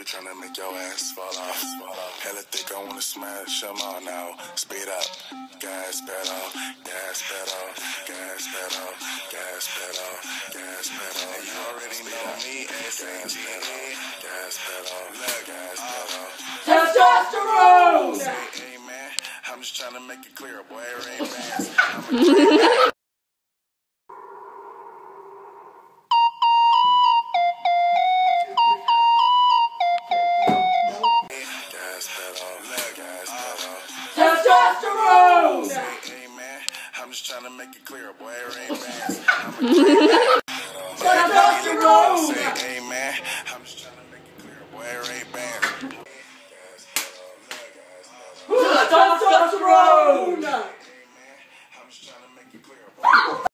tryna make your ass fall off. Hella thick, I wanna smash them all now. Speed up, gas pedal, gas pedal, gas pedal, gas pedal, gas pedal. You already know me, S-A-G-E. Gas pedal, gas pedal. Testosterone! Hey man, I'm just tryna make it clear, boy, it ain't fast. Testosterone! Hey man, I'm just trying to make it clear, boy, it ain't fast. Testosterone! Hey man, I'm just trying to make it clear, boy, it ain't fast. Testosterone!